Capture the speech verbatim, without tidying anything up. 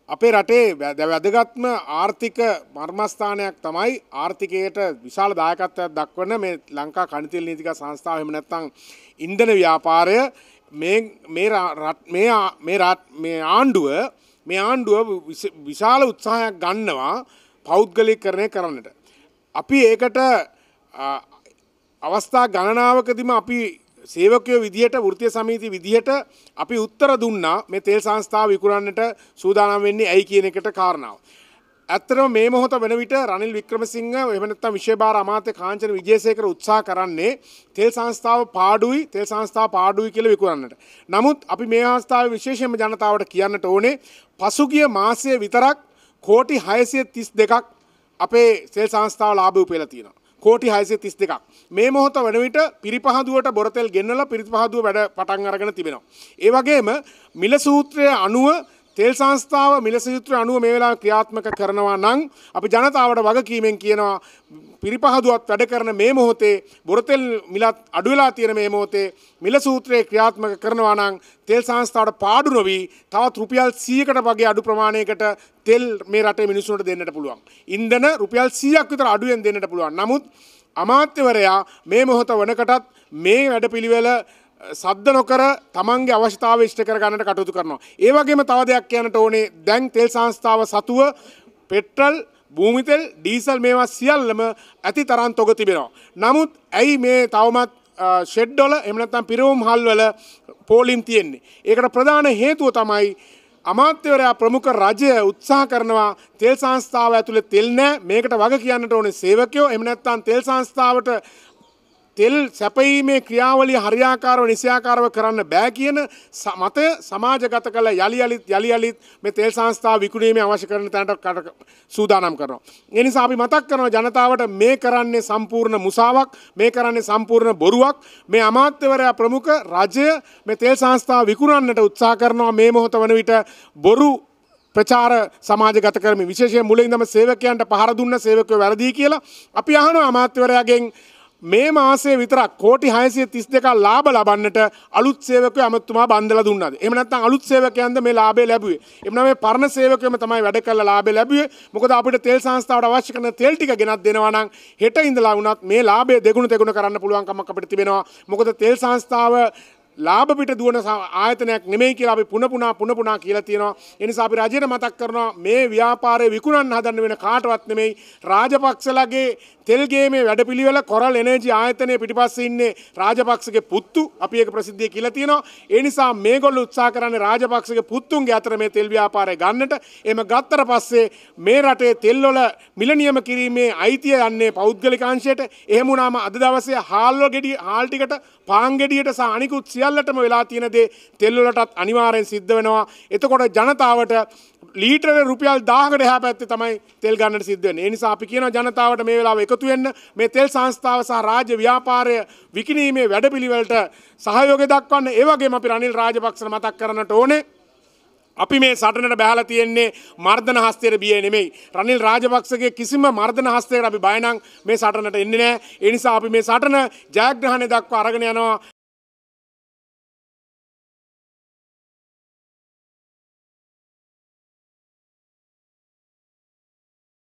අපේ රටේ වැදගත්ම ආර්ථික මර්මස්ථානයක් තමයි ආර්ථිකයට විශාල දායකත්වයක් දක්වන මේ ලංකා කණිතෙල් නීතික සංස්ථාව එහෙම නැත්නම් ඉන්ධන ව්‍යාපාරය මේ මේ මේ මේ මේ ආණ්ඩුව මේ ආණ්ඩුව විශාල උත්සාහයක් ගන්නවා පෞද්ගලිකකරණය කරන්නට. අපි ඒකට අවස්ථා ගණනාවකදීම අපි සේවකයෝ විදිහට වෘත්තීය සමිති විදිහට අපි උත්තර දුන්නා මේ තෙල් සංස්ථාව විකුණන්නට සූදානම් වෙන්නේ ඇයි කියන එකට කාරණාව. ඇත්තටම මේ මොහොත වෙන විට රනිල් වික්‍රමසිංහ එහෙම නැත්නම් විශේෂ භාර අමාත්‍ය කාංචන විජේසේකර උත්සාහ කරන්නේ තෙල් සංස්ථාව පාඩුයි තෙල් සංස්ථාව පාඩුයි කියලා විකුණන්නට. නමුත් අපි මේ අවස්ථාවේ විශේෂයෙන්ම ජනතාවට කියන්නට ඕනේ පසුගිය මාසයේ විතරක් කෝටි හයසිය තිස් දෙකක් අපේ තෙල් සංස්ථාව ලාභ උපයලා තියෙනවා. කෝටි හයසිය තිස් දෙකක්. මේ මොහොත වන විට පිරිපහදුවට බොරතෙල් ගෙන්නලා පිරිපහදුව වැඩ පටන් අරගෙන තිබෙනවා. ඒ වගේම මිල සූත්‍රයේ අනුව තෙල් සංස්ථාව මිල සූත්‍රයේ අනුව මේ වෙලාවේ ක්‍රියාත්මක කරනවා නම් අපි ජනතාවට වගකීමෙන් කියනවා පිරිපහදුවත් වැඩ කරන මේ මොහොතේ බොරතෙල් මිලත් අඩු වෙලා තියෙන මේ මොහොතේ මිල සූත්‍රයේ ක්‍රියාත්මක කරනවා නම් තෙල් සංස්ථාවට පාඩු නොවි තවත් රුපියල් සීයකට වගේ අඩු ප්‍රමාණයකට තෙල් මේ රටේ මිනිස්සුන්ට දෙන්නට පුළුවන්. ඉන්ධන රුපියල් සීයක් විතර අඩුවෙන් දෙන්නට පුළුවන්. නමුත් අමාත්‍යවරයා මේ මොහොත වනකටත් මේ වැඩපිළිවෙල සද්ද නොකර තමන්ගේ අවශ්‍යතාවය ඉෂ්ට කර ගන්නට කටයුතු කරනවා. ඒ වගේම තව දෙයක් කියන්නට ඕනේ දැන් තෙල් සංස්ථාව සතුව පෙට්‍රල් භූමි තෙල් ඩීසල් මේවා සියල්ලම ඇති තරම් තොග තිබෙනවා. නමුත් ඇයි මේ තවමත් ෂෙඩ් වල එහෙම නැත්නම් පිරවුම් හල් වල පෝලිම් තියෙන්නේ? ඒකට ප්‍රධාන හේතුව තමයි අමාත්‍යවරයා ප්‍රමුඛ රජය උත්සාහ කරනවා තෙල් සංස්ථාව ඇතුලේ තෙල් නැහැ මේකට වග කියන්නට ඕනේ සේවකයෝ එහෙම නැත්නම් තෙල් සංස්ථාවට තෙල් සැපීමේ ක්‍රියාවලිය හරියාකාරව නිසියාකාරව කරන්න බෑ කියන මතය සමාජගත කළ යලි යලිත් යලි යලිත් මේ තෙල් සංස්ථාව විකුණීමේ අවශ්‍ය කරන තැනට සූදානම් කරනවා. ඒ නිසා අපි මතක් කරනවා ජනතාවට මේ කරන්නේ සම්පූර්ණ මුසාවක් මේ කරන්නේ සම්පූර්ණ බොරුවක්. මේ අමාත්‍යවරයා ප්‍රමුඛ රජය මේ තෙල් සංස්ථාව විකුණන්නට උත්සාහ කරනවා මේ මොහොත වන විට බොරු ප්‍රචාර සමාජගත කරමින් විශේෂයෙන් මුලින්දම සේවකයන්ට පහර දුන්න සේවකයෝ වැරදි කියලා අපි අහනවා අමාත්‍යවරයාගෙන් මේ මාසයේ විතරක් කෝටි හයසිය තිස් දෙකක් ලාභ ලබන්නට අලුත් සේවකයෝ අමතුමා බන්දලා දුන්නාද? එහෙම නැත්නම් අලුත් සේවකයන්ද මේ ලාභය ලැබුවේ? එහෙම නැත්නම් මේ පරණ සේවකයෝම තමයි වැඩ කරලා ලාභය ලැබුවේ. මොකද අපිට තෙල් සංස්ථාවට අවශ්‍ය කරන තෙල් ටික ගෙනත් දෙනවා නම් හෙට ඉඳලා වුණත් මේ ලාභය දෙගුණ තෙගුණ කරන්න පුළුවන් කමක් අපිට තිබෙනවා. මොකද තෙල් සංස්ථාව ලාභ පිට දුවන ආයතනයක් නෙමෙයි කියලා අපි පුන පුනා පුන පුනා කියලා තියෙනවා. ඒ නිසා අපි රජයට මතක් කරනවා මේ ව්‍යාපාරය විකුණන්න හදන්න වෙන කාටවත් නෙමෙයි රාජපක්ෂලගේ තෙල් ගේමේ වැඩපිළිවෙල කොරල් එනර්ජි ආයතනයේ පිටිපස්සේ ඉන්නේ රාජපක්ෂගේ පුත්තු. අපි ඒක ප්‍රසිද්ධිය කියලා තියෙනවා. ඒ නිසා මේගොල්ලෝ උත්සාහ කරන්නේ රාජපක්ෂගේ පුත්තුන්ගේ අතර මේ තෙල් ව්‍යාපාරය ගන්නට. එහෙම ගත්තට පස්සේ මේ රටේ තෙල් වල මිල නියම කිරීමේ අයිතිය යන්නේ පෞද්ගලික අංශයට. එහෙම වුණාම අද දවසේ හාල් ගෙඩිය හාල් ටිකට පාන් ගෙඩියට සහ අනිකුත් සියල්ලටම වෙලා තියෙන දේ තෙල් වලටත් අනිවාර්යෙන් සිද්ධ වෙනවා. එතකොට ජනතාවට ලීටර රුපියල් දහයකට එහා පැත්තේ තමයි තෙල් ගන්නට සිද්ධ වෙන්නේ. ඒ නිසා අපි කියනවා ජනතාවට මේ වෙලාව එකතු වෙන්න මේ තෙල් සංස්ථාව සහ රාජ්‍ය ව්‍යාපාරය විකිණීමේ වැඩපිළිවෙලට සහයෝගය දක්වන්න. ඒ වගේම අපි රනිල් රාජපක්ෂ මතක් කරන්නට ඕනේ අපි මේ සටනට බැහැලා තියෙන්නේ මර්ධන හස්තයට බියේ නෙමෙයි. රනිල් රාජපක්ෂගේ කිසිම මර්ධන හස්තයකට අපි බය නම් මේ සටනට එන්නේ නැහැ. ඒ නිසා අපි මේ සටන ජයග්‍රහණය දක්වා අරගෙන යනවා.